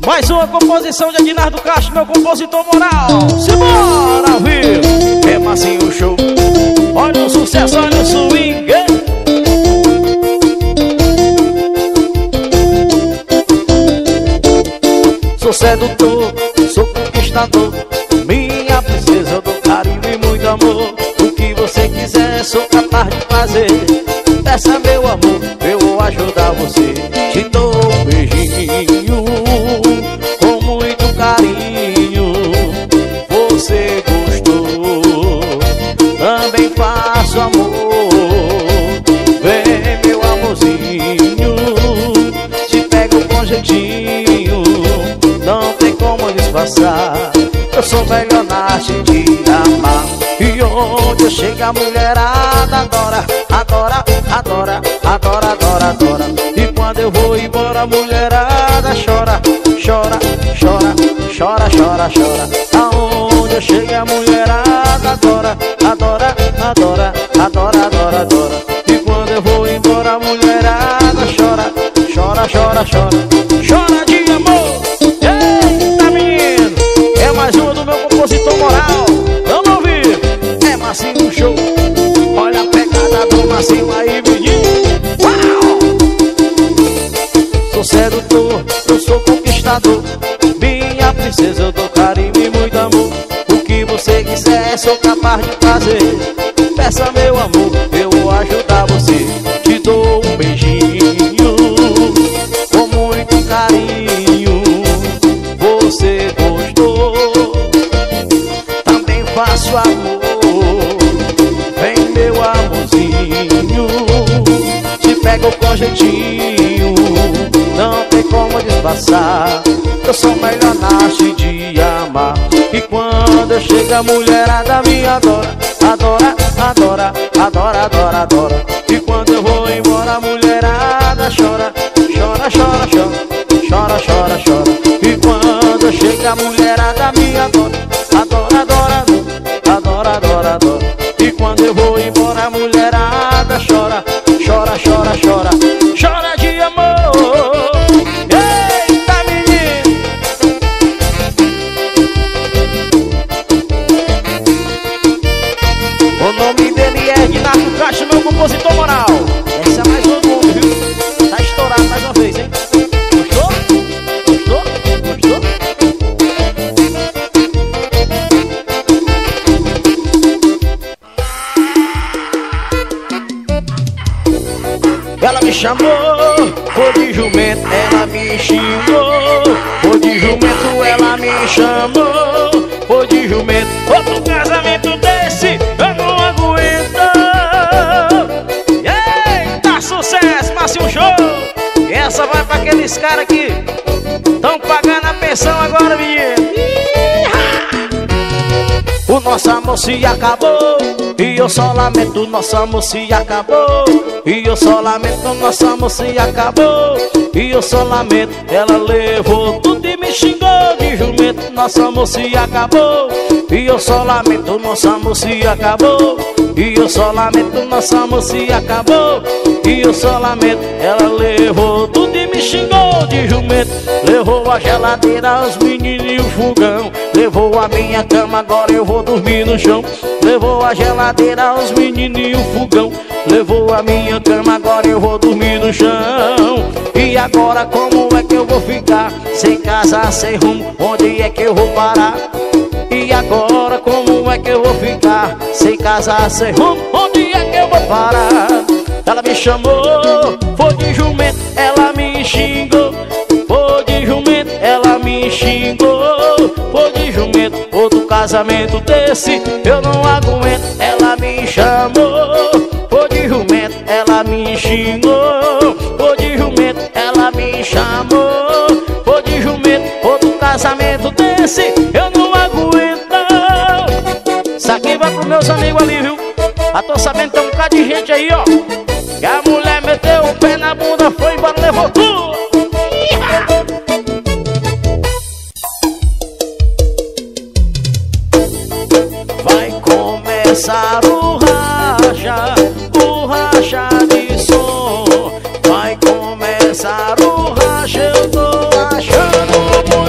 Mais uma composição de Ednardo Castro, meu compositor moral. Simbora, ao vivo. É Marcinho Show. Olha o sucesso, olha o swing. Sou sedutor, sou conquistador. Minha princesa, eu dou carinho e muito amor. O que você quiser, sou capaz de fazer. Peça meu amor, eu vou ajudar você. Te dou um beijinho com muito carinho. Você gostou? Também faço amor. Vem meu amorzinho, te pego com jeitinho. Não tem como disfarçar. Eu sou melhor na arte de amar. E onde eu chego a mulherada adora, adora, adora, adora, adora, adora. E quando eu vou embora a mulherada chora, chora, chora, chora, chora, chora. Aonde eu chego a mulherada adora, adora, adora, adora, adora, adora. E quando eu vou embora a mulherada chora, chora, chora, chora, chora de amor. Eita menino, é mais uma do meu compositor moral. Vamos ouvir, é Marcinho Show. Olha a pegada do Marcinho aí, menino. Uau! Sou sedutor, eu sou conquistador. Minha princesa, eu dou carinho e muito amor. O que você quiser, sou capaz de fazer. Peça meu amor, eu vou ajudar você. Te dou um beijinho com muito carinho. Você gostou? Também faço amor. Vem meu amorzinho, te pego com jeitinho. Não tem como disfarçar. Eu sou melhor na arte de amar. E quando eu chego a mulherada me adora, adora, adora, adora, adora, adora. E quando eu vou embora a mulherada chora, chora, chora, chora, chora, chora, chora. E quando eu chego a mulherada me adora, adora, adora, adora, adora, adora. E quando eu vou embora a mulherada chora, chora, chora, chora, chora de amor. Eita menino, o nome dele é Ednardo Castro, meu compositor moral. Essa é mais uma do mundo, viu? Tá estourado mais uma vez, hein? Gostou? Gostou? Gostou? Ela me chamou, foi de jumento, ela me xingou. Foi de jumento, ela me chamou. Foi de jumento, outro casamento desse eu não aguento. Eita, sucesso, Marcinho Show. E essa vai pra aqueles caras que tão pagando a pensão agora, menino. O nosso amor se acabou e eu só lamento. O nosso amor se acabou e eu só lamento. O nosso amor se acabou e eu só lamento. Ela levou tudo e me xingou de jumento. Nosso amor se acabou e eu só lamento. Nosso amor se acabou e eu só lamento. Nosso amor se acabou e eu só lamento. Ela levou tudo e me xingou de jumento. Levou a geladeira, os meninos e o fogão. Levou a minha cama, agora eu vou dormir no chão. Levou a geladeira, os meninos e o fogão. Levou a minha cama, agora eu vou dormir no chão. E agora como é que eu vou ficar? Sem casa, sem rumo, onde é que eu vou parar? E agora como é que eu vou ficar? Sem casa, sem rumo, onde é que eu vou parar? Ela me chamou, foi de jumento, ela me xingou. Foi de jumento, ela me xingou. Foi de jumento, outro casamento desse eu não aguento. Ela me chamou, foi de jumento, ela me xingou. Foi de jumento, ela me chamou. Foi de jumento, outro casamento desse eu não aguento. Isso aqui vai pros meus amigos ali, viu? Eu tô sabendo que tem um bocado de gente aí, ó, que a mulher meteu o pé na bunda, foi embora, levou tudo. Vai começar o racha de som. Vai começar o racha, eu tô achando muito.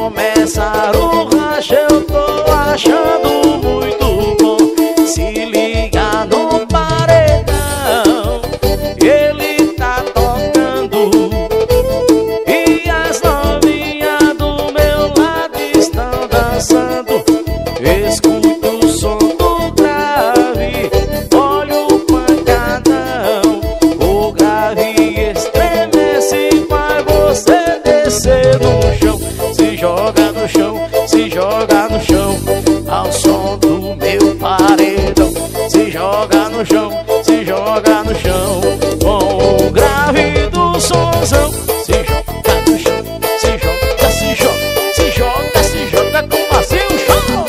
começar o racha, eu tô achando muito bom. Se liga no paredão, ele tá tocando, e as novinhas do meu lado estão dançando. Escuta o som do grave, olha o pancadão. O grave estremece, faz você descer no chão. Se joga no chão, se joga no chão, ao som do meu paredão. Se joga no chão, se joga no chão, com o grave do sonzão. Se joga no chão, se joga, se joga, se joga, se joga com macio chão.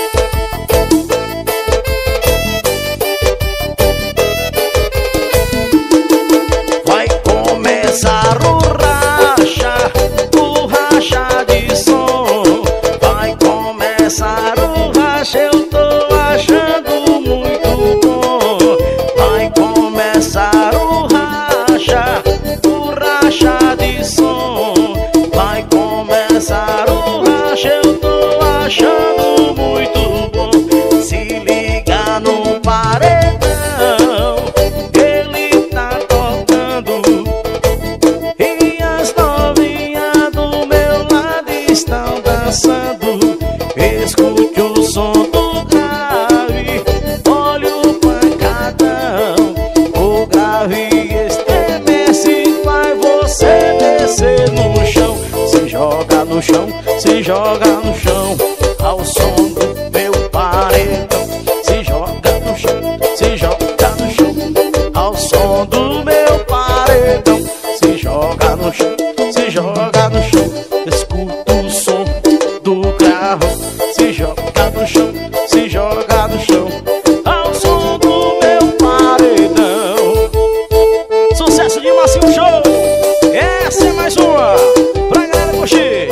Vai começar o racha de som. Vai começar o racha, eu tô achando muito bom. Vai começar o racha de som. Vai começar o racha, eu tô achando muito bom. Se liga no paredão, ele tá tocando, e as novinhas do meu lado estão dançando. Escute o som do grave, olha o pancadão. O grave estremece, faz você descer no chão. Se joga no chão, se joga no chão, ao som do meu paredão. Se joga no chão, se joga no chão, ao som do meu paredão. Se joga no chão, se joga no chão, escuta o som do grave. Se joga no chão, se joga no chão, ao som do meu paredão. Sucesso de Macio Show. Essa é mais uma pra galera curtir.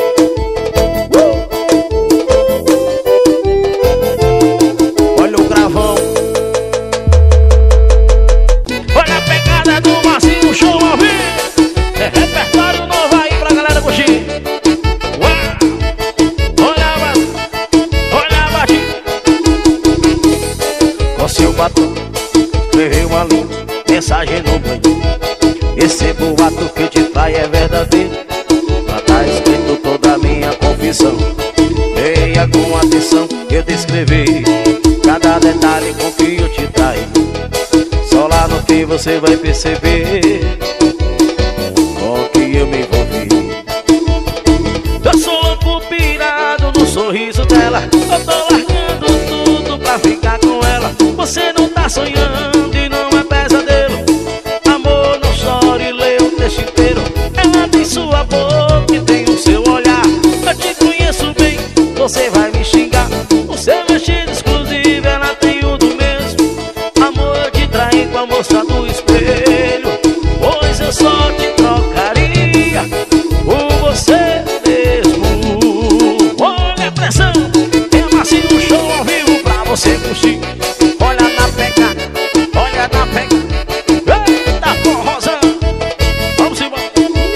Olha o gravão, olha a pegada do Macio Show ao vivo. É repertório novo aí pra galera curtir. Olha a batida. Com seu batom, escreveu uma linda mensagem no banho. Esse boato que eu te traio é verdadeiro. Lá tá escrito toda a minha confissão. Leia com atenção, eu descrevi cada detalhe com que eu te traio. Só lá no fim você vai perceber com que eu me envolvi. Eu sou louco pirado no sorriso dela. Eu tô largando tudo pra ficar com ela. Você não tá sonhando e não é pesadelo. Amor, não chore, lê o texto inteiro. Ela tem sua boca e tem o seu olhar. Eu te conheço bem, você vai me xingar. O seu vestido exclusivo, ela tem o do mesmo. Amor, eu te traí com a moça do espelho, pois eu só te trocaria por você mesmo. Olha a pressão, é Macio Show ao vivo pra você curtir. Olha na pegada, olha na pegada. Eita forrozão, vamos embora.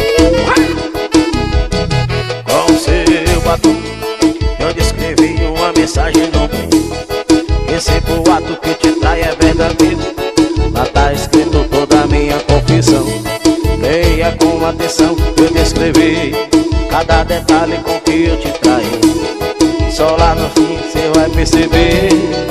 Com seu batom, eu descrevi uma mensagem no banho. Esse boato que eu te traio é verdadeiro. Lá tá escrito toda a minha confissão. Leia com atenção, eu descrevi cada detalhe com que eu te traí. Só lá no fim você vai perceber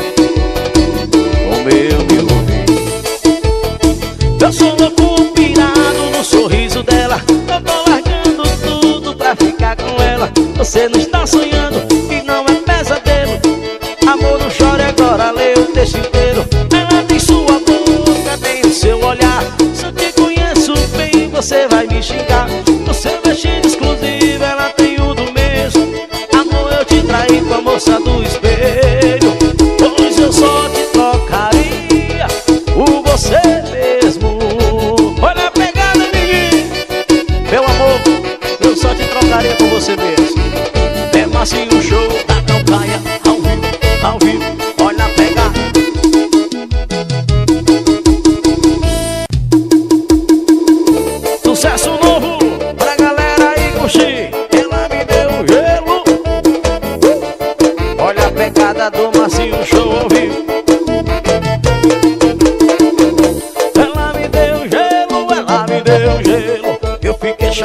como eu me envolvi. Eu sou louco pirado no sorriso dela. Eu tô largando tudo pra ficar com ela. Você não está sonhando e não é pesadelo. Amor, não chore agora, lê o texto inteiro. Ela tem sua boca, tem o seu olhar. Se eu te conheço bem, você vai me xingar. O seu vestido exclusivo, ela tem o do mesmo. Amor, eu te traí com a moça do espelho, pois eu só te trocaria por você mesmo. Olha a pegada, menino. Meu amor, eu só te trocaria por você mesmo. É Macio Show da Calcaia, ao vivo, olha a pegada. Sucesso novo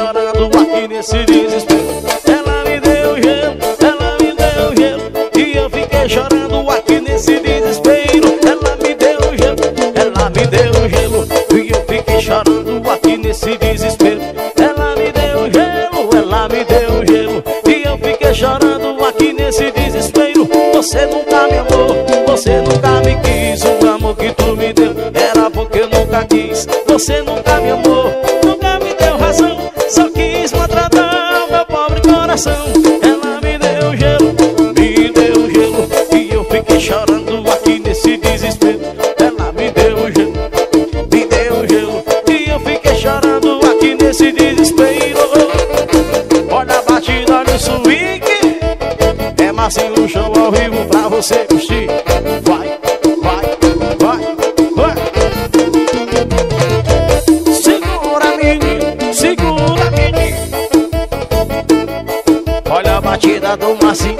chorando aqui nesse desespero. Ela me deu gelo, ela me deu gelo, e eu fiquei chorando aqui nesse desespero. Ela me deu gelo, ela me deu gelo, e eu fiquei chorando aqui nesse desespero. Ela me deu gelo, ela me deu gelo, e eu fiquei chorando aqui nesse desespero. Você nunca me amou, você nunca me quis, o amor que tu me deu era porque eu nunca quis. Você nunca me amou, nunca me deu razão, só quis maltratar o meu pobre coração. Ela me deu gelo, e eu fiquei chorando aqui nesse desespero. Ela me deu gelo, e eu fiquei chorando aqui nesse desespero. Olha a batida no swing, é Marcinho no show ao vivo pra você curtir. Vai, vai, vai, vai. Segura, menino, segura, menino. Olha a batida do Marcinho.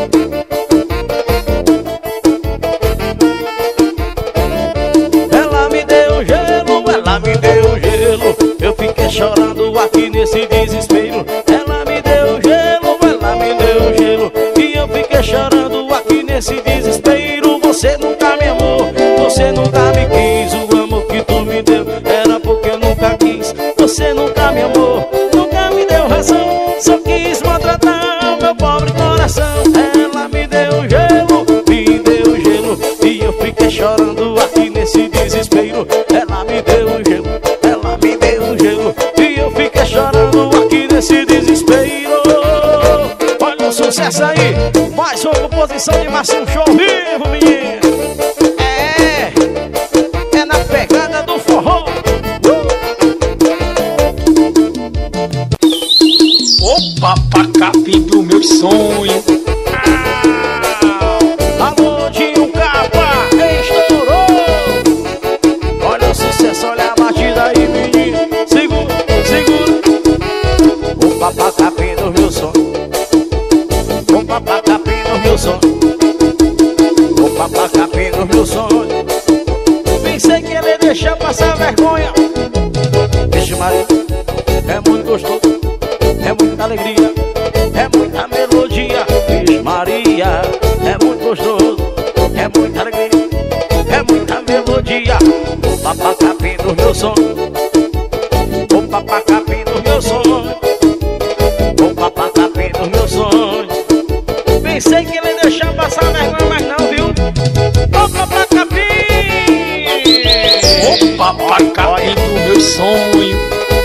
Ela me deu gelo, ela me deu gelo, eu fiquei chorando aqui nesse desespero. Ela me deu gelo, ela me deu gelo, e eu fiquei chorando aqui nesse desespero. Você nunca me amou, você nunca me quis, o amor que tu me deu era porque eu nunca quis. Você nunca me amou, nunca me deu razão, só quis maltratar o meu pobre coração. Ela me deu gelo, e eu fiquei chorando aqui nesse desespero. Ela me deu gelo, ela me deu gelo, e eu fiquei chorando aqui nesse desespero. Olha o sucesso aí, mais uma composição de Marcinho Show vivo, menino. É na pegada do forró. Opa, Pacapi do meu sonho. Alô, Dinho Capa, estourou. Olha o sucesso, olha a batida aí, menino. Segura, segura. O Pacapi do meu sonho. O Pacapi do meu sonho. O Pacapi do meu sonho. Pensei que ele deixar passar vergonha. Vixe Maria, é muito gostoso, é muita alegria, é muita melodia. Vixe Maria, é muito gostoso, é muita alegria, é muita melodia. O Pacapi do meu sonho. O Pacapi do meu sonho. O Pacapi do meu sonho. Pensei que ele ia deixar passar vergonha, mas não, viu? O Pacapi! O Pacapi do meu sonho.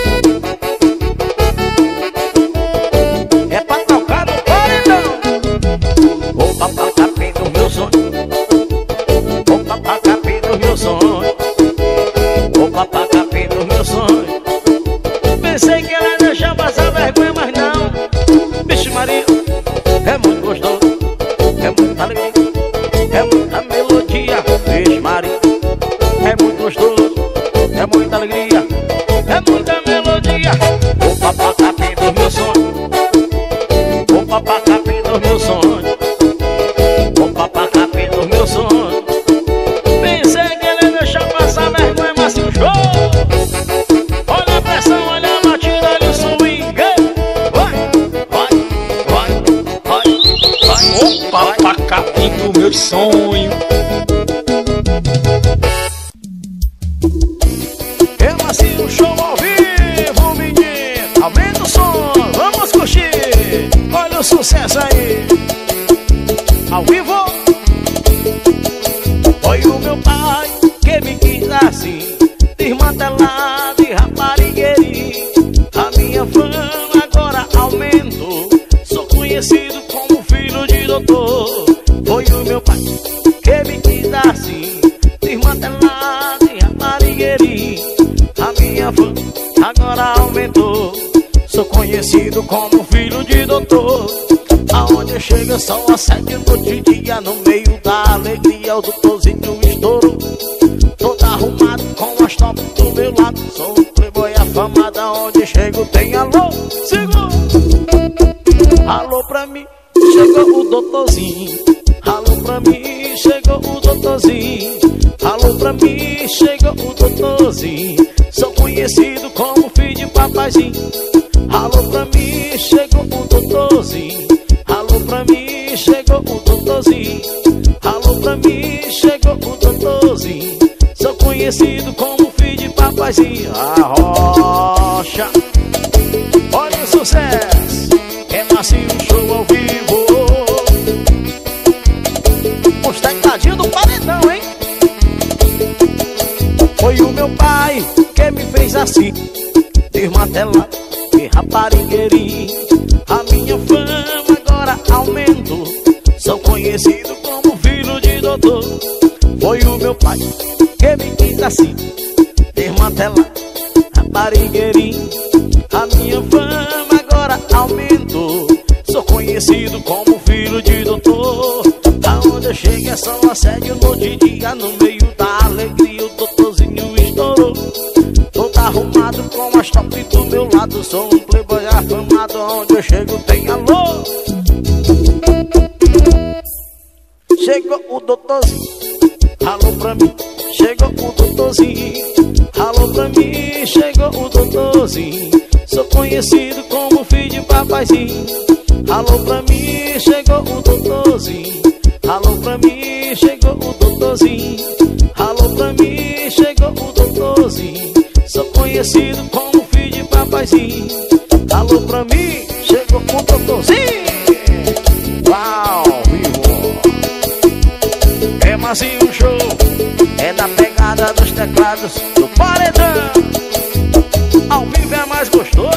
É pra tocar no paredão. O Pacapi do meu sonho. O Pacapi do meu sonho. O Pacapi do meu sonho. Pensei que ela ia deixar passar vergonha, mas não. Vixe Maria, é muito gostoso, é muita alegria, é muita melodia. Vixe Maria, é muito gostoso, é muita alegria, é muita melodia. O Pacapi do meu sonho. O Pacapi do meu sonho. O Pacapi do meu sonho. Pensei que ele ia deixar passar vergonha, mas se o show. Olha a pressão, olha a batida, olha o swing. Vai, vai, vai, vai, vai. O Pacapi do meu sonho. Eu nasci no show ao vivo, menino. Aumenta o som, vamos curtir. Olha o sucesso aí. Ao vivo. Foi o meu pai que me quis assim, desmantelado e raparigueirinho. A minha fama agora aumentou, sou conhecido como filho de doutor. Foi o meu pai que me quis assim, desmantelado e raparigueirinho. A minha fama agora aumentou, sou conhecido como filho de doutor. Aonde eu chego eu sou a 7 noite e dia, no meio da alegria o doutorzinho estourou. Todo arrumado com as topas do meu lado, sou um playboy afamado. Aonde eu chego tem alô, segura. Alô pra mim, chegou o doutorzinho. Alô pra mim, chegou o doutorzinho. Alô pra mim, chegou o doutorzinho. Sou conhecido como filho de papaizinho. mim, chegou o doutorzinho. Alô pra mim, chegou o doutorzinho. Alô pra mim, chegou o doutorzinho. Sou conhecido como filho de papaizinho. A rocha, olha o sucesso, é Marcinho Show ao vivo. Os tecladinhos do paredão, hein? Foi o meu pai que me fez assim, desmantelado e raparigueirinho. A minha fama agora aumentou, sou conhecido como filho de doutor. Foi o meu pai que me quis assim, desmantelado, raparigueirinho. A minha fama agora aumentou, sou conhecido como filho de doutor. Aonde eu chego é só assédio no dia, no meio da alegria o doutorzinho estourou. Todo arrumado com as top do meu lado, sou um playboy afamado, onde eu chego tem alô. Chegou o doutorzinho, alô pra mim, chegou o doutorzinho. Alô pra mim, chegou o doutorzinho. Sou conhecido como filho de papaizinho. Alô pra mim, chegou o doutorzinho. Alô pra mim, chegou o doutorzinho. Alô pra mim, chegou o doutorzinho. Sou conhecido como filho de papaizinho. Alô pra mim, chegou o doutorzinho. Uau, vivo. É Marcinho Show, é da pegada dos teclados do paredão. Ao vivo é mais gostoso.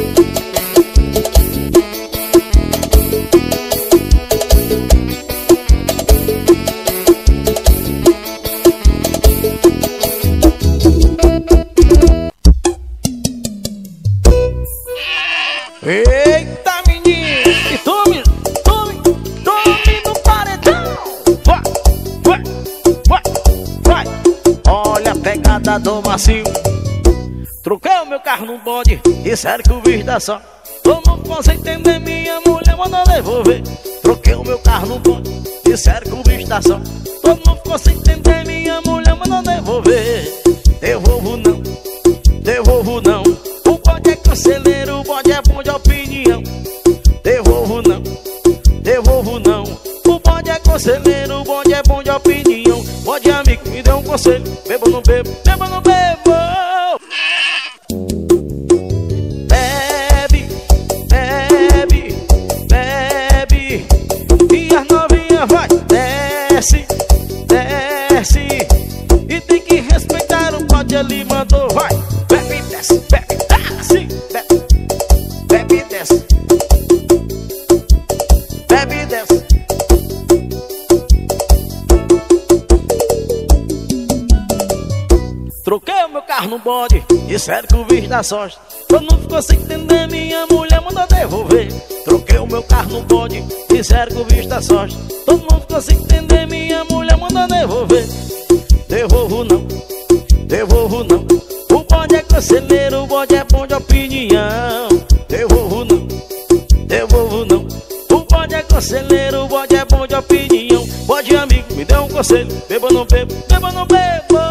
Eita, menino! E tome no paredão! Vai! Olha a pegada do Marcinho. Troquei o meu carro no bode, disseram que o bicho dá só. Todo mundo possa entender, minha mulher mandou devolver. Troquei o meu carro no bode, disseram que o bicho dá só. Todo mundo possa entender, minha mulher mandou devolver. Devolvo não, devolvo não. O bode é cancelheiro, o bode é bom de opinião. Devolvo não, devolvo não. O bode é conselheiro, o bode é bom de opinião. Bode amigo, me deu um conselho: bebo ou não bebo, bebo ou não bebo. Bebe, bebe, bebe. E as novinhas vai, desce, desce. E tem que respeitar o bode, ele mandou, vai. Bebe, desce, bebe, desce, bebe, bebe, desce, bebe, desce. Troquei o meu carro no bode, disseram que o bicho dá sorte. Todo mundo ficou sem entender, minha mulher mandou devolver. Troquei o meu carro no bode, disseram que o bicho dá sorte. Todo mundo ficou sem entender, minha mulher mandou devolver. Devolvo não, devolvo não. O bode é conselheiro, o bode é bom de opinião. Devolvo não, devolvo não. O bode é conselheiro, o bode é bom de opinião. Bode amigo, me deu um conselho: bebo ou não bebo, bebo ou não bebo.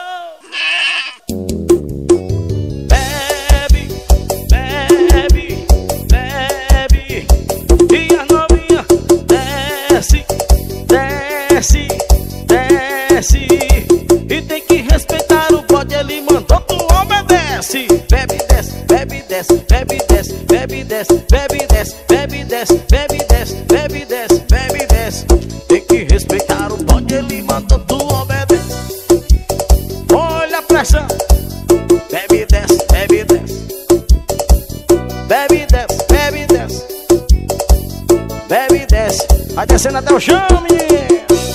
Desce, desce. E tem que respeitar o bode, ele mandou, tu obedece. Bebe, desce, bebe, desce, bebe, desce, bebe, desce, bebe, desce, bebe, desce, bebe, desce, bebe, desce, bebe, desce. Tem que respeitar o bode, ele mandou, tu obedece. Olha a pressão. Bebe, desce, bebe, desce. Bebe, desce, bebe, desce. Bebe, desce. Vai descendo até o chão, menino.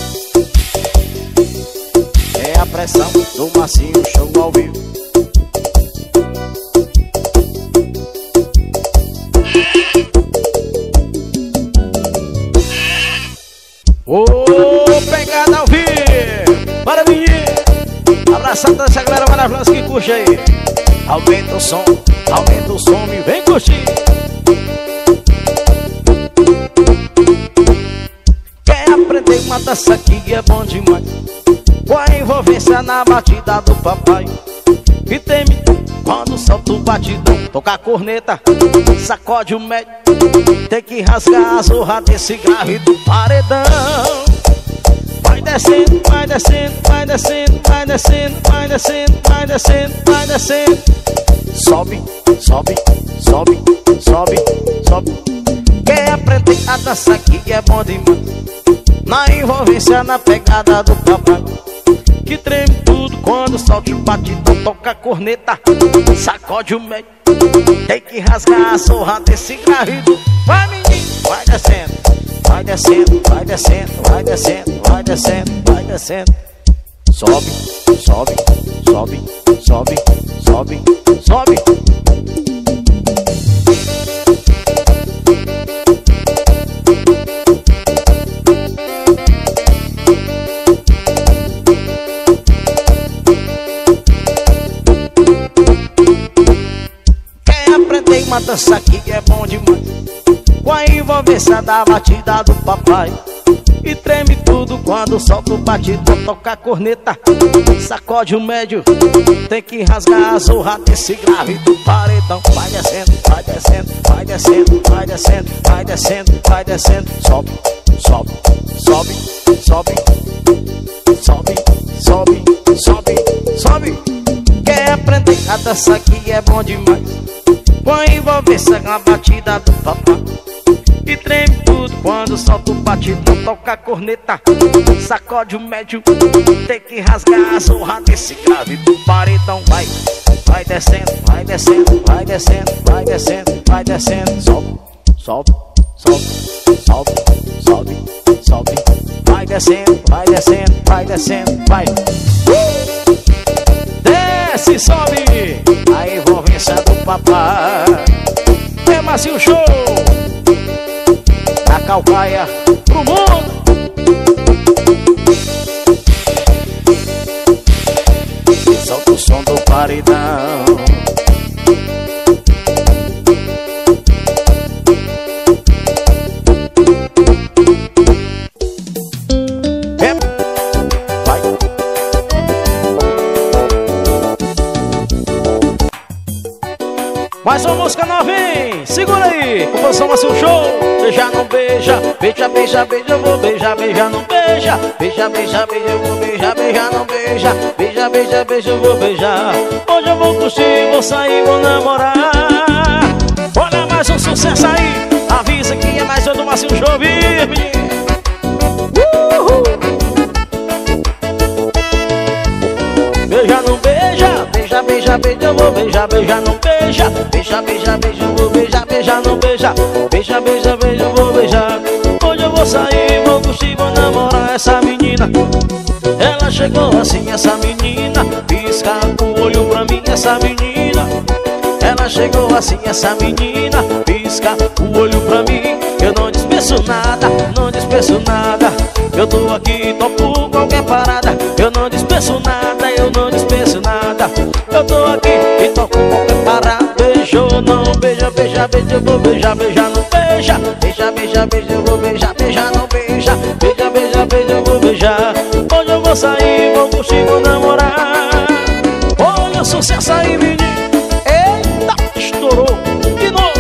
É a pressão do Marcinho Show ao vivo. Ô, pegada ao vivo. Bora, menino. Abraçando essa galera maravilhosa que curte aí. Aumenta o som e vem curtir. Quer aprender uma dança que é bom demais, com a envolvência na batida do papai. e treme quando solta o batidão. Toca a corneta, sacode o médio, tem que rasgar a zorra desse grave do paredão. Vai descendo, vai descendo, vai descendo, vai descendo, vai descendo, vai descendo, vai descendo. Sobe, sobe, sobe, sobe, sobe. Quer aprender a dançar aqui é bom demais, na envolvência, na pegada do papai, que treme tudo quando solta o batidão. Toca a corneta, sacode o médio, tem que rasgar a zorra desse gravido. Vai menino, vai descendo, vai descendo, vai descendo, vai descendo, vai descendo, vai descendo. Sobe, sobe, sobe, sobe, sobe, sobe. Uma dança aqui é bom demais, com a envolvência da batida do papai, e treme tudo quando solta o batidão. Toca a corneta, sacode o médio, tem que rasgar a zorra desse grave do paredão. Vai descendo, vai descendo, vai descendo, vai descendo, vai descendo, vai descendo. Sobe, sobe, sobe, sobe, sobe, sobe, sobe, sobe. Quer aprender a dança aqui é bom demais, com a envolvência na batida do papai, e treme tudo quando solta o batidão. Toca a corneta, sacode o médio, tem que rasgar a zorra desse grave do paredão. Vai, vai descendo, vai descendo, vai descendo, vai descendo, vai descendo. Sobe, sobe, sobe, sobe, sobe, sobe. Vai descendo, vai descendo, vai descendo, vai. Desce, sobe. A envolvência do papai é Macio Show, da Calcaia pro mundo. E solta o som do paredão. Mais uma música novinha, segura aí, composição Macio Show. Beija, não beija, beija, beija, beija, eu vou beijar, beija, não beija. Beija, beija, beija, eu vou beijar, beija, não beija. Beija, beija, beija, eu vou beijar. Hoje eu vou curtir, vou sair, vou namorar. Olha mais um sucesso aí, avisa que é mais um do Macio Show, viu, menino? Beija, não beija, beija, beija, beija, eu vou beijar, beija, não beija. Beija, beija, beija, eu vou beijar, beija, não beija. Beija, beija, beija, eu vou beijar. Hoje eu vou sair, vou curtir, vou namorar essa menina. Ela chegou assim, essa menina, pisca o olho pra mim, essa menina. Ela chegou assim, essa menina, pisca o olho pra mim. Eu não dispenso nada, não dispenso nada. Eu tô aqui, topo qualquer parada. Eu não dispenso nada, eu não dispenso nada. Eu tô aqui e topo qualquer parada. Beijou, não beija, beija, beija, eu vou beijar, beija, não beija. Beija, beija, beija, eu vou beijar, beija, não beija. Beija, beija, beija, eu vou beijar. Hoje eu vou sair, vou curtir, vou namorar. Olha o sucesso aí, menino. Eita, estourou de novo.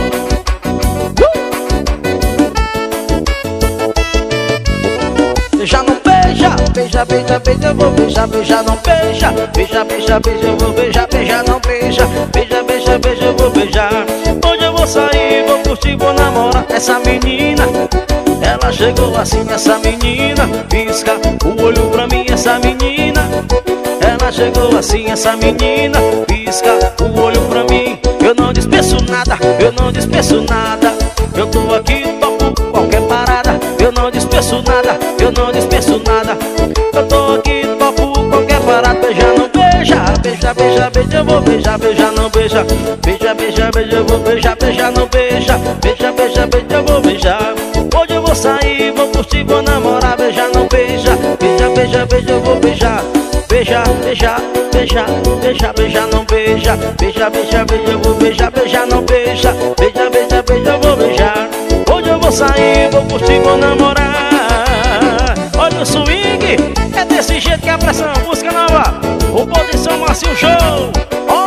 Beija, não beija, beija, beija, beija, eu vou beijar, beija, não beija. Beija, beija, beija, eu vou beijar, beija, não beija. Beija, beija, beija, eu vou beijar. Hoje eu vou sair, vou curtir, vou namorar essa menina. Ela chegou assim, essa menina, pisca o olho pra mim, essa menina. Ela chegou assim, essa menina, pisca o olho pra mim. Eu não dispenso nada, eu não dispenso nada. Eu tô aqui, topo qualquer parada. Eu não dispenso nada, eu não dispenso nada. Eu tô aqui, topo qualquer parada. Beija, não beija, beija, beija, beija, eu vou beijar, beija, não beija. Beija, beija, beija, eu vou beijar, beija, não beija. Beija, beija, beija, eu vou beijar. Hoje eu vou sair, vou curtir, vou namorar. Beija, não beija, beija, beija, beija, eu vou beijar. Beija, beija, beija, beija, beija, não beija. Beija, beija, beija, eu vou beijar, beija, não beija. Beija, beija, beija, eu vou beijar. Hoje eu vou sair, vou curtir, vou namorar. Olha o swing, é desse jeito que é a pressão. Música nova, o Posição Macio Show.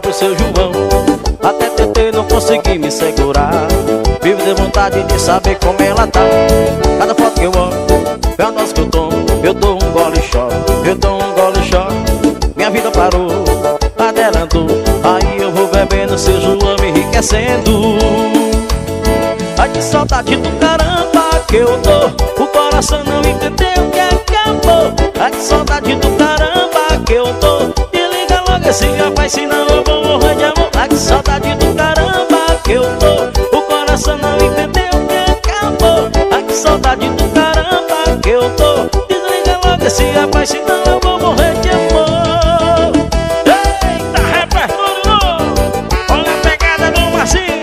pro seu João. Até tentei, não consegui me segurar. Vivo de vontade de saber como ela tá. Cada foto que eu olho, é a dose que eu tomo. Eu dou um gole e choro, eu dou um gole e choro. Minha vida parou, a dela andou. Aí eu vou bebendo, seu João me enriquecendo. Ai que saudade do caramba que eu tô. O coração não entendeu que acabou. Ai que saudade do caramba que eu tô. Desliga logo esse rapaz, senão eu vou morrer de amor. Ai que saudade do caramba que eu tô. O coração não entendeu que acabou. Ai que saudade do caramba que eu tô. Desliga logo esse rapaz, senão eu vou morrer de amor. Eita, repertório novo. Olha a pegada do Marcinho.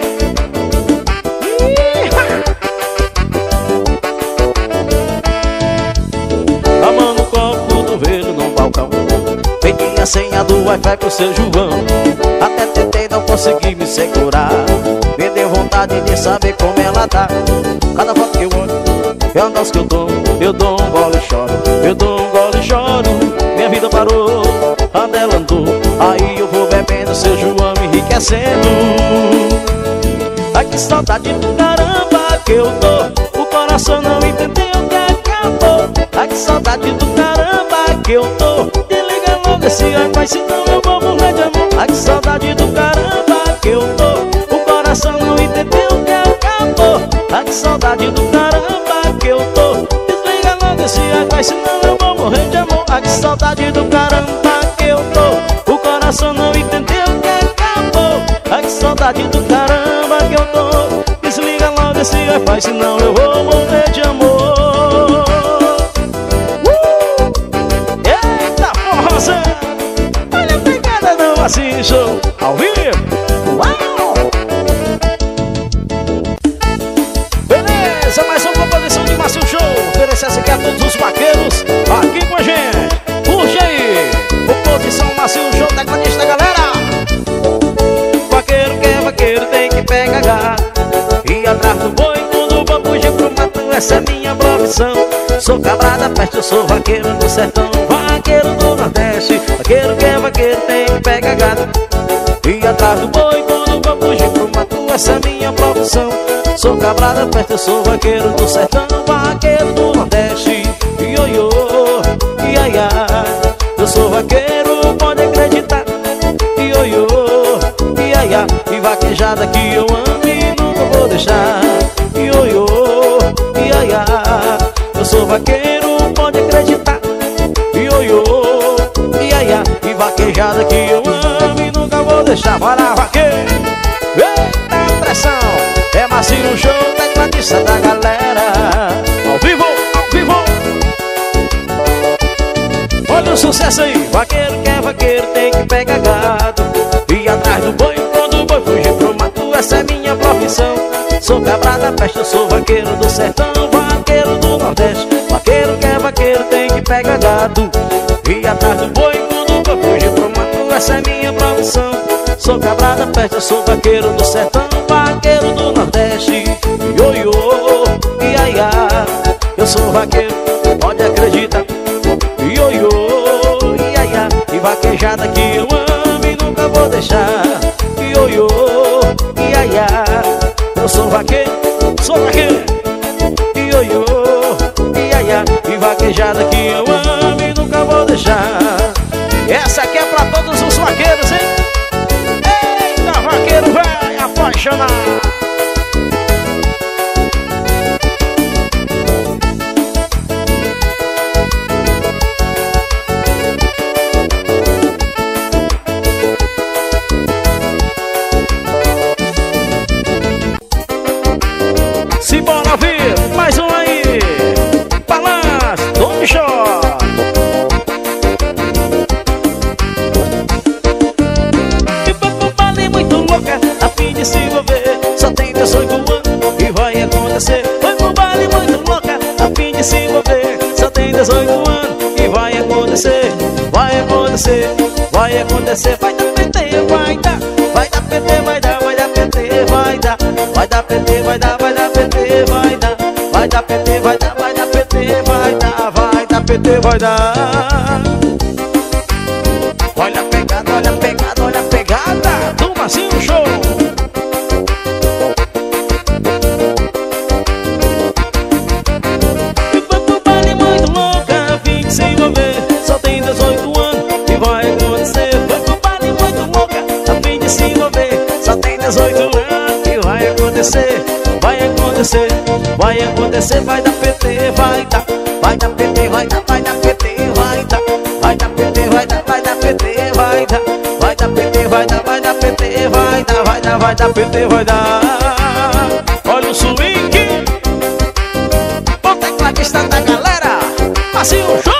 A mão no copo, cotovelo no balcão. Peguei a senha do Wi-Fi pro seu João. Até tentei, não consegui me segurar. Me deu vontade de saber como ela tá. Cada foto que eu olho, é o nosso que eu dou. Eu dou um gole e choro, eu dou um gole e choro. Minha vida parou, a dela andou. Aí eu vou bebendo, seu João me enriquecendo. Ai que saudade do caramba que eu tô. O coração não entendeu que acabou. Ai que saudade do caramba que eu tô. Desliga logo esse rapaz, senão eu vou morrer de amor. Ai que saudade do caramba que eu tô. O coração não entendeu que acabou. Ai que saudade do caramba que eu tô. Desliga logo esse rapaz, senão eu vou morrer de amor. Ai que saudade do caramba que eu tô. O coração não entendeu que acabou. Ai que saudade do caramba que eu tô. Desliga logo esse rapaz, senão eu vou morrer de amor. Eita porra, olha a pegada do Marcinho Show ao vivo. Uau! Beleza, mais uma composição de Marcinho Show. Oferece aqui a todos os vaqueiros aqui com a gente. Puxa aí, composição Marcinho Show, tecladista, galera. Vaqueiro que é vaqueiro tem que pegar gato. E atrás do boi quando vou fugir pro mato. Essa é minha profissão. Sou cabrada perto, eu sou vaqueiro do sertão. Vaqueiro do Nordeste. Vaqueiro que é vaqueiro tem que pegar gado. E atrás do boi quando vou fugir pro mato. Essa é minha profissão. Sou cabrada perto, eu sou vaqueiro do sertão. Vaqueiro do Nordeste. Ioiô, iaiá. Eu sou vaqueiro, pode acreditar. Ioiô, iaiá. E vaquejada que eu amo e nunca vou deixar. Ioiô, iaiá. Eu sou vaqueiro, pode acreditar. Ioiô, iaiá. E vaquejada que eu amo e nunca vou deixar. Bora, vaqueiro. Eita pressão. É Marcinho Show, tecladista da galera. Ao vivo, ao vivo. Olha o sucesso aí. Vaqueiro que é vaqueiro tem que pegar gado. E atrás do boi quando o boi fugir pro mato. Essa é minha profissão. Sou cabrada peste, eu sou vaqueiro do sertão. Vaqueiro do Nordeste. Vaqueiro que é vaqueiro tem que pegar gado. E atrás do boi quando o boi fugir pro mato. Essa é minha profissão. Sou cabrada peste, eu sou vaqueiro do sertão. Vaqueiro do Nordeste. Ioiô, iaiá. Eu sou vaqueiro, pode acreditar. Ioiô, iaiá. E vaquejada que eu amo e nunca vou deixar. Ioiô, iaiá. Eu sou vaqueiro, sou vaqueiro. Ioiô, iaiá. E vaquejada que eu amo e nunca vou deixar. Essa aqui é pra todos os vaqueiros, hein? Eita, vaqueiro vai apaixonar. Simbora ouvir mais um aí. Balanço, Tom Show. E foi pro baile muito louca, a fim de se envolver. Só tem 18 anos e vai acontecer. Foi pro baile muito louca, a fim de se envolver. Só tem 18 anos e vai acontecer. Vai acontecer, vai acontecer. Vai dar PT, vai dar. Vai dar PT, vai dar, vai dar PT, vai dar. Vai dar PT, vai dar, vai dar PT, vai dar. Vai dar PT, vai dar, vai dar PT, vai dar. Vai dar PT, vai dar. Olha a pegada, olha a pegada, olha a pegada. Passinho Show. E foi pro baile muito louca, a fim de se envolver. Só tem 18 anos e vai acontecer. Foi pro baile muito louca, a fim de se envolver. Só tem 18 anos e vai acontecer. Vai acontecer, vai acontecer, vai dar PT, vai dar. Vai dar PT, vai dar, vai dar PT, vai dar. Vai dar PT, vai dar, vai dar PT, vai dar. Vai dar PT, vai dar, vai dar PT, vai dar, vai dar, vai dar PT, vai dar. Olha o swing, o tecladista da galera, Passinho Show.